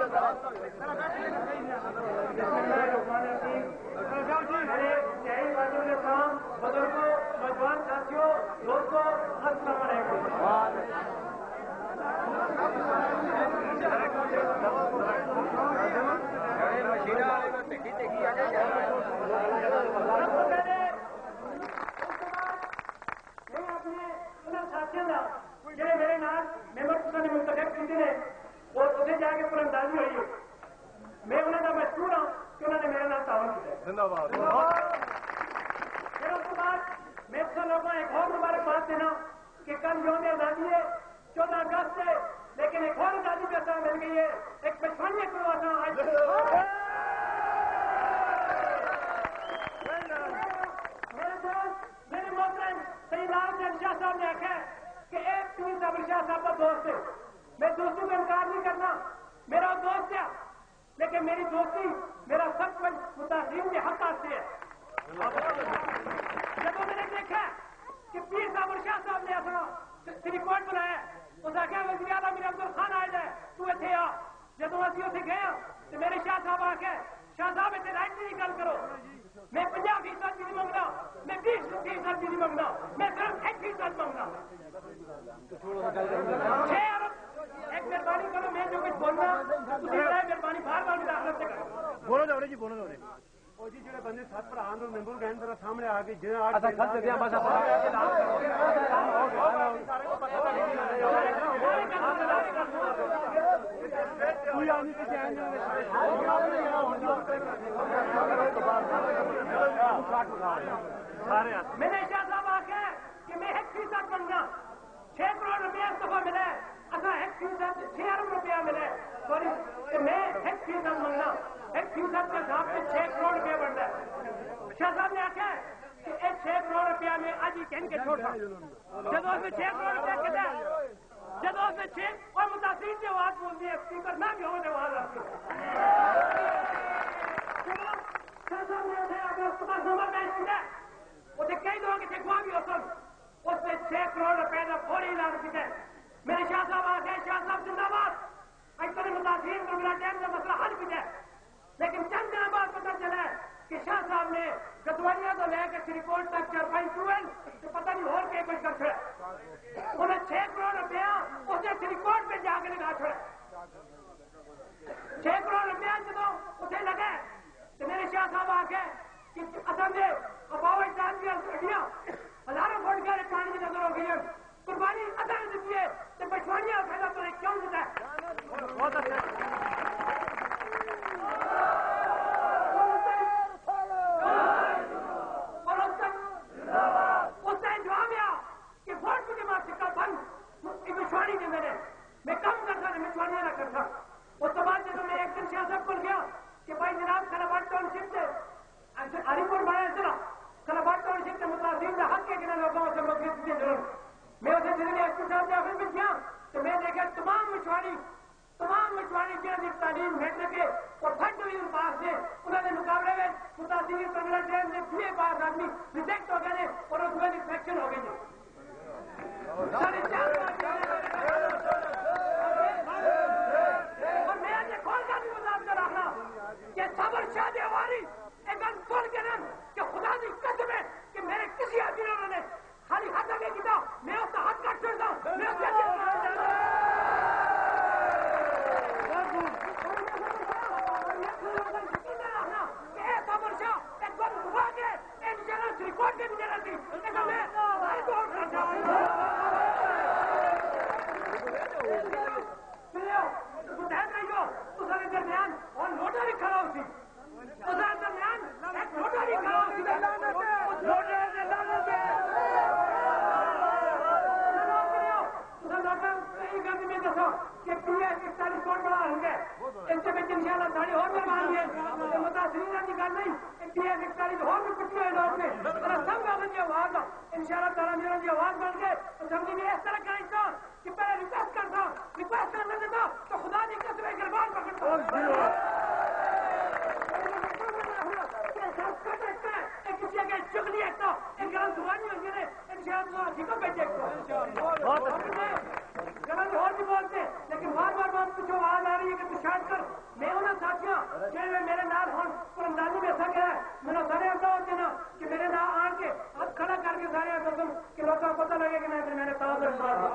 بزرگوں نوجوان ساتھیوں دوستوں السلام علیکم. جی میرے نام ممبر نے منتخب کیتے ہیں اور اتنے جا کے قلمدازی ہوئی ہے. میں انہوں کا مشہور ہوں کہ انہوں نے میرے نام تعاون کیا. پھر اس کے بعد میں سب لوگوں ایک اور مبارکباد دینا کہ کل یوم آزادی ہے 14 اگست ہے, لیکن ایک اور آزادی کا ساتھ مل گئی ہے. ایک پچھوانی کروانا میرے دوست میرے محترم سید عالم شاہ صاحب نے آخیا کہ ایک پیر صابر شاہ صاحب کا دوست ہے. میں دوستوں کا انکار نہیں کرنا, میرا دوست ہے, لیکن میری دوستی میرا سب کچھ متاثرین کے حق سے ہے. جب میں نے دیکھا کہ پیر صابر شاہ صاحب نے اپنا ریکارڈ بنایا, اس نے کہا وزیر اعلیٰ میرے عبد الخان آ جائے تو اتنے آ. جب اسی اتنے گئے تو میرے شاہ صاحب آ کے شاہ صاحب اتنے رائٹ نہیں گل کرو, میں 50% بھی نہیں منگنا, میں 20% بھی نہیں منگنا, میں صرف 1% منگنا. 6 ارب ایک مہربانی کرو, میں جو کچھ بولنا مہربانی بار بار مداخلت سے کرو. بولو جاؤ جی, بولو جاؤ جی. جڑے بندے 7 بھرا ممبر گئے ذرا سامنے آ کے میں نے شاہ صاحب آ کے کہ میں 1% بننا. 6 کروڑ روپیہ اس دفعہ ملے, اصل 1% 6 ارب روپیہ ملے, سوری میں 1% منگنا. 1% کے حساب سے 6 کروڑ روپیہ بنتا ہے. شاہ صاحب نے آخیا کہ 6 کروڑ روپیہ میں آج ہی کہن کے چھوڑا. جب اس میں 6 کروڑ روپیہ کہتا ہے, جب اس میں 6 اور متاثرین کی آواز بولتی ہے, اسپیکر نہ بھی ہو آواز آتی ہے. شاہ صاحب نے اگر اس کے پاس نمبر بیچ ہے اسے کئی لوگوں کے گواہ بھی ہوتا, اس میں 6 کروڑ روپے کا فوری اعلان کیا. میرے شاہ صاحب آ گئے, شاہ صاحب زندہ باد. اج تک متاثرین کو میرا ٹائم کا مسئلہ حل کیا, لیکن چند دن بعد پتہ چلا کہ شاہ صاحب نے گدوریہ کو لے کے سری کوٹ تک چرپائی چوئن تو پتہ نہیں اور کیا کچھ کر چھوڑا. انہیں 6 کروڑ روپیہ اسے سری کوٹ پہ جا کے لگا چھوڑا. 6 کروڑ روپیہ جب اسے لگے تو میرے شاہ صاحب آ کے کہ اصل میں اباؤ اجداد کی ہڈیاں ہزاروں فٹ کے پانی کی نظر ہو گئی ہے, قربانی اصل دیتی ہے تو پچھوانیاں فائدہ تو کیوں دیتا ہے. بہت اچھا. مچھوانی نے میں کم کرتا تھا, مچھوانیاں نہ کرتا. اس کے بعد جب میں ایک دن شاہ صاحب کو گیا کہ بھائی جناب کلاباٹ ٹاؤن شپ سے ہری پور بنایا چلا, کلاباٹ ٹاؤن شپ سے متاثرین کا حق ہے کہ لوگوں سے مدد کی ضرورت. میں اسے دلی ایس پی صاحب کے آفس میں گیا تو میں دیکھا تمام مچھوانی جن کی تعلیم میٹرک کے اور 3rd ڈویژن پاس ہے, انہوں نے مقابلے میں متاثرین کرمنل ٹرین سے BA پاس آدمی ریجیکٹ ہو گئے اور اس میں انفیکشن ہو گئی. اور میں یہ کھول کر بھی مذاکرہ رکھنا کہ صبر شاہ دیواری ایک سن کے نام کہ خدا کی قسم ہے کہ میرے کسی آدمی نے انہوں نے خالی ہاتھ آگے کیا, میں اس کا ہاتھ کاٹ چھوڑتا ہوں. میں اس ریکارڈ کے بھی دینا تھی. درمیان اور نوٹری کھڑا ہوتی, درمیان ایک نوٹری کھڑا ہوتی میں دسو کہ کوٹ بڑا ہوں گے ان سے ان شاء اللہ ساڑی اور بنوانی ہے. متاثرین کی گل نہیں, 41 اور بھی کچھ ہوئے لوگ نے سب کا کی آواز ان شاء اللہ تعالیٰ میرا کی آواز بن کے اسمبلی میں اس طرح کرتا کہ پہلے ریکویسٹ کرنا دیتا تو خدا کی قسم ہے گربان پکڑتا. کسی کے چگلی ایک تو ایک گرم زبانی ہوگی نے ان شاء اللہ ٹھیک بیٹھے گرم اور بھی بولتے, لیکن بار بار بات کچھ آواز آ رہی ہے کہ تو شاید کر جی میرے نال ہوں قلمدانی میں سکے میرا سارے ایسا ہوتے نا کہ میرے نال آن کے ہاتھ کھڑا کر کے سارے ایسا کہ لوگوں کو پتہ لگے کہ میں نے تاز